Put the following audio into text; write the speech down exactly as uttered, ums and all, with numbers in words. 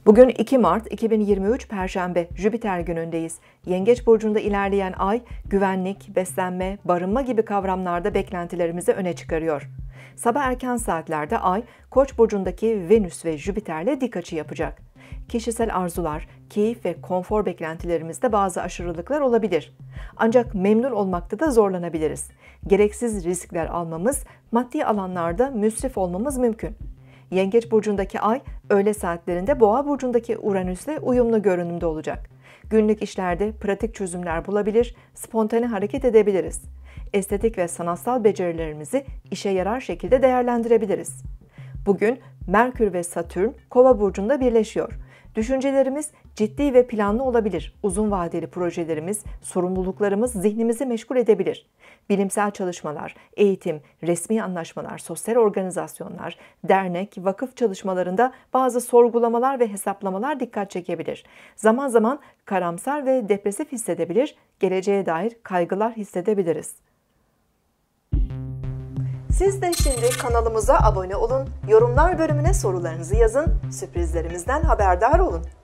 Bugün iki Mart iki bin yirmi üç Perşembe, Jüpiter günündeyiz. Yengeç burcunda ilerleyen ay, güvenlik, beslenme, barınma gibi kavramlarda beklentilerimizi öne çıkarıyor. Sabah erken saatlerde ay, Koç burcundaki Venüs ve Jüpiter'le dik açı yapacak. Kişisel arzular, keyif ve konfor beklentilerimizde bazı aşırılıklar olabilir. Ancak memnun olmakta da zorlanabiliriz. Gereksiz riskler almamız, maddi alanlarda müsrif olmamız mümkün. Yengeç burcundaki ay, öğle saatlerinde Boğa burcundaki Uranüs'le uyumlu görünümde olacak. Günlük işlerde pratik çözümler bulabilir, spontane hareket edebiliriz. Estetik ve sanatsal becerilerimizi işe yarar şekilde değerlendirebiliriz. Bugün Merkür ve Satürn Kova burcunda birleşiyor. Düşüncelerimiz ciddi ve planlı olabilir. Uzun vadeli projelerimiz, sorumluluklarımız zihnimizi meşgul edebilir. Bilimsel çalışmalar, eğitim, resmi anlaşmalar, sosyal organizasyonlar, dernek, vakıf çalışmalarında bazı sorgulamalar ve hesaplamalar dikkat çekebilir. Zaman zaman karamsar ve depresif hissedebilir, geleceğe dair kaygılar hissedebiliriz. Siz de şimdi kanalımıza abone olun, yorumlar bölümüne sorularınızı yazın, sürprizlerimizden haberdar olun.